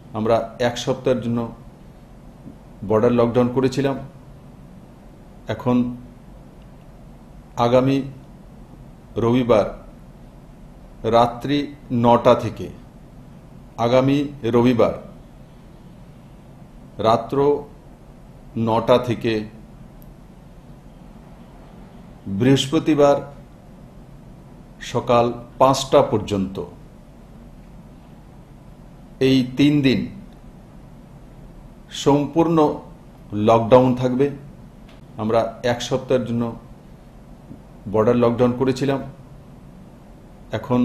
আমরা এক সপ্তাহের জন্য বর্ডার লকডাউন করেছিলাম। এখন আগামী রবিবার রাত্রি 9টা থেকে আগামী রবিবার রাত্র 9টা থেকে বৃহস্পতিবার সকাল 5টা পর্যন্ত এই 3 দিন সম্পূর্ণ লকডাউন থাকবে। আমরা এক সপ্তাহের জন্য বর্ডার লকডাউন করেছিলাম। এখন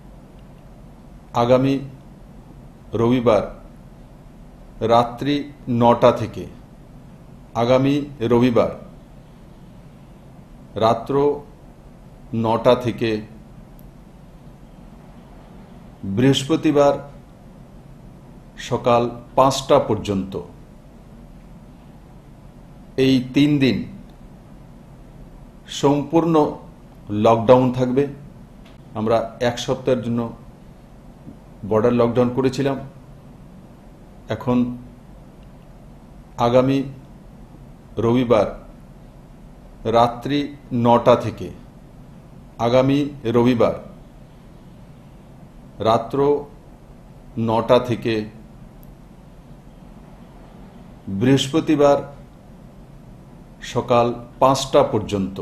আগামী রবিবার রাত্রি 9টা থেকে আগামী রবিবার রাত্র 9টা থেকে বৃহস্পতিবার সকাল 5টা পর্যন্ত এই 3 দিন সম্পূর্ণ লকডাউন থাকবে। আমরা এক সপ্তাহের জন্য বর্ডার লকডাউন করেছিলাম। এখন আগামী রবিবার রাত্রি 9টা থেকে আগামী রবিবার রাত্র 9টা থেকে বৃহস্পতিবার সকাল 5টা পর্যন্ত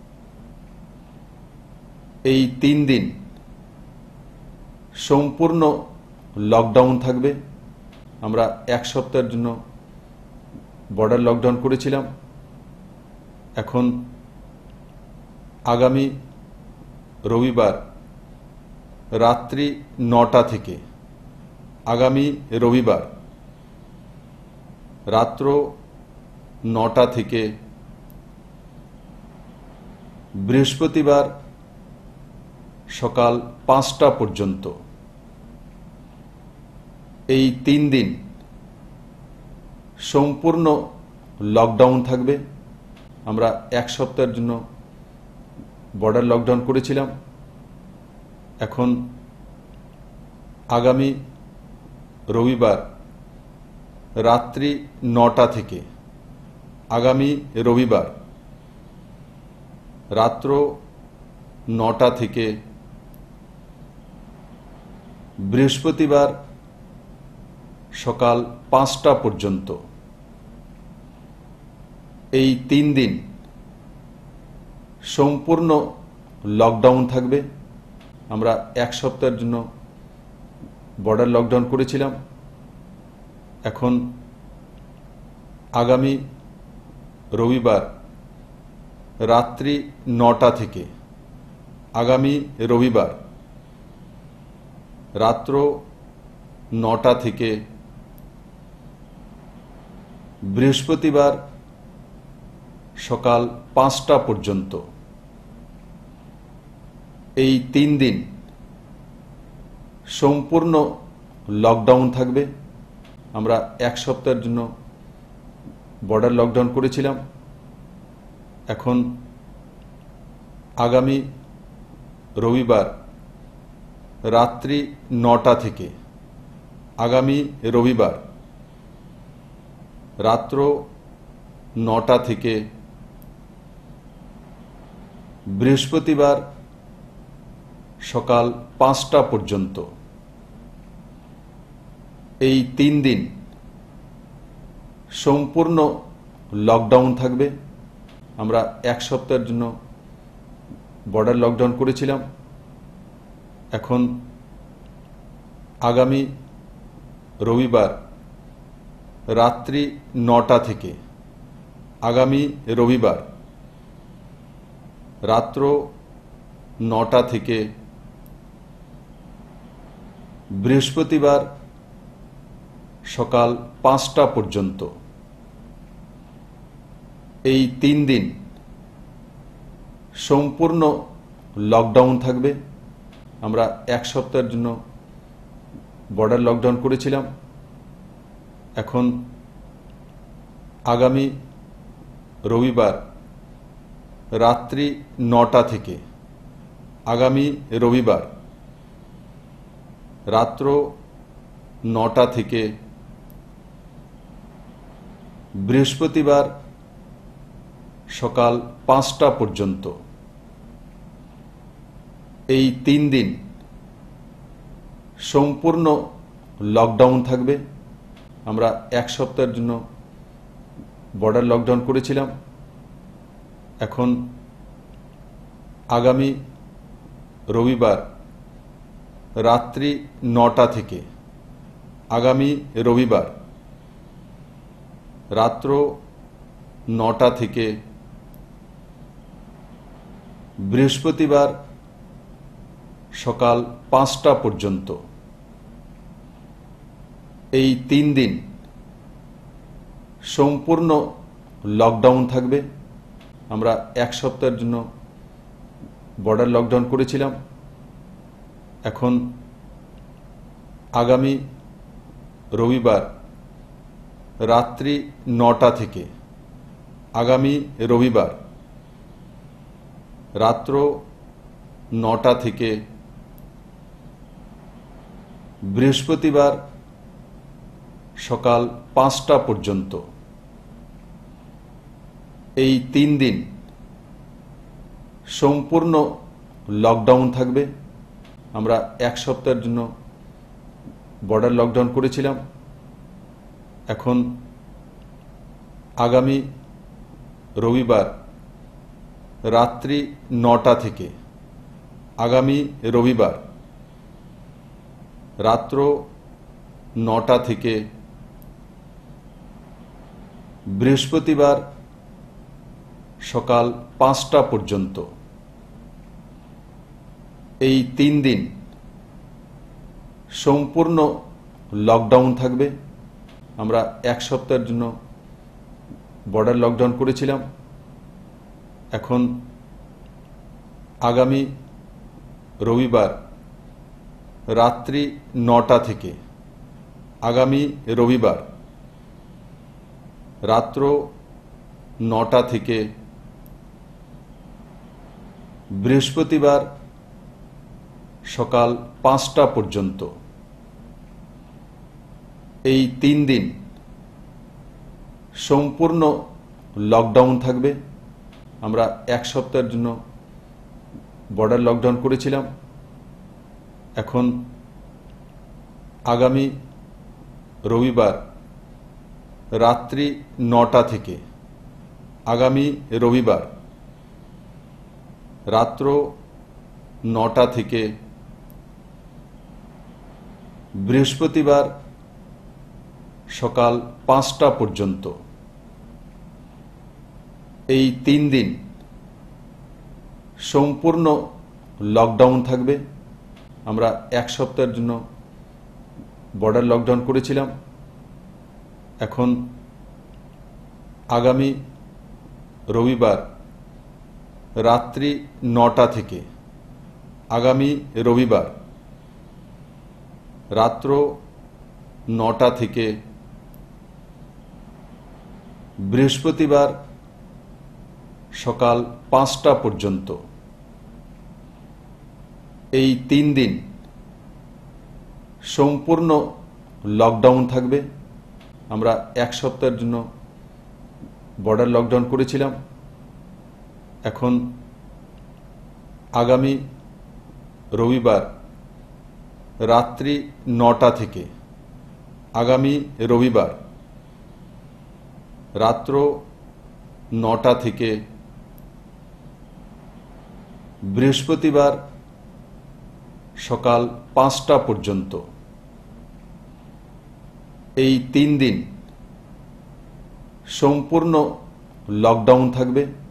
এই 3 দিন সম্পূর্ণ লকডাউন থাকবে। আমরা এক সপ্তাহের জন্য বর্ডার লকডাউন করেছিলাম। এখন আগামী রবিবার রাত্রি 9টা থেকে আগামী রবিবার রাত্র 9টা থেকে বৃহস্পতিবার সকাল 5টা পর্যন্ত এই 3 দিন সম্পূর্ণ লকডাউন থাকবে। আমরা এক সপ্তাহের জন্য বর্ডার লকডাউন করেছিলাম। এখন আগামী রবিবার রাত্রি 9টা থেকে আগামী রবিবার রাত্র 9টা থেকে বৃহস্পতিবার সকাল 5টা পর্যন্ত এই 3 দিন সম্পূর্ণ লকডাউন থাকবে। আমরা এক সপ্তাহের জন্য বর্ডার লকডাউন করেছিলাম। এখন আগামী রবিবার রাত্রি 9টা থেকে আগামী রবিবার রাত্র 9টা থেকে বৃহস্পতিবার সকাল 5টা পর্যন্ত এই 3 দিন সম্পূর্ণ লকডাউন থাকবে। আমরা এক সপ্তাহের জন্য বর্ডার লকডাউন করেছিলাম। এখন আগামী রবিবার রাত্রি 9টা থেকে আগামী রবিবার রাত্র 9টা থেকে বৃহস্পতিবার সকাল 5টা পর্যন্ত এই 3 দিন সম্পূর্ণ লকডাউন থাকবে। আমরা এক সপ্তাহের জন্য বর্ডার লকডাউন করেছিলাম। এখন আগামী রবিবার রাত্রি 9টা থেকে আগামী রবিবার রাত্র 9টা থেকে বৃহস্পতিবার সকাল 5টা পর্যন্ত এই 3 দিন সম্পূর্ণ লকডাউন থাকবে। আমরা এক সপ্তাহের জন্য বর্ডার লকডাউন করেছিলাম। এখন আগামী রবিবার রাত্রি 9টা থেকে আগামী রবিবার রাত্র 9টা থেকে বৃহস্পতিবার সকাল 5টা পর্যন্ত এই 3 দিন সম্পূর্ণ লকডাউন থাকবে। আমরা এক সপ্তাহের জন্য বর্ডার লকডাউন করেছিলাম। এখন আগামী রবিবার রাত্রি 9টা থেকে আগামী রবিবার রাত্র 9টা থেকে বৃহস্পতিবার সকাল 5টা পর্যন্ত এই 3 দিন সম্পূর্ণ লকডাউন থাকবে। আমরা এক সপ্তাহের জন্য বর্ডার লকডাউন করেছিলাম। এখন আগামী রবিবার রাত্রি 9টা থেকে আগামী রবিবার রাত্র 9টা থেকে বৃহস্পতিবার সকাল 5টা পর্যন্ত এই 3 দিন সম্পূর্ণ লকডাউন থাকবে। আমরা এক সপ্তাহের জন্য বর্ডার লকডাউন করেছিলাম। এখন আগামী রবিবার রাত্রি 9টা থেকে আগামী রবিবার রাত্র 9টা থেকে বৃহস্পতিবার সকাল 5টা পর্যন্ত এই 3 দিন সম্পূর্ণ লকডাউন থাকবে। আমরা এক সপ্তাহের জন্য বর্ডার লকডাউন করেছিলাম। এখন আগামী রবিবার রাত্রি 9টা থেকে আগামী রবিবার রাত্র 9টা থেকে বৃহস্পতিবার সকাল 5টা পর্যন্ত এই 3 দিন সম্পূর্ণ লকডাউন থাকবে। আমরা এক সপ্তাহের জন্য বর্ডার লকডাউন করেছিলাম। এখন আগামী রবিবার রাত্রি 9টা থেকে আগামী রবিবার রাত্র 9টা থেকে বৃহস্পতিবার সকাল 5টা পর্যন্ত এই 3 দিন সম্পূর্ণ লকডাউন থাকবে। আমরা এক সপ্তাহের জন্য বর্ডার লকডাউন করেছিলাম। এখন আগামী রবিবার রাত্রি 9টা থেকে আগামী রবিবার রাত্র 9টা থেকে বৃহস্পতিবার সকাল 5টা পর্যন্ত এই 3 দিন সম্পূর্ণ লকডাউন থাকবে। আমরা এক সপ্তাহের জন্য বর্ডার লকডাউন করেছিলাম। এখন আগামী রবিবার রাত্রি 9টা থেকে আগামী রবিবার রাত্র 9টা থেকে বৃহস্পতিবার সকাল 5টা পর্যন্ত এই 3 দিন সম্পূর্ণ লকডাউন থাকবে।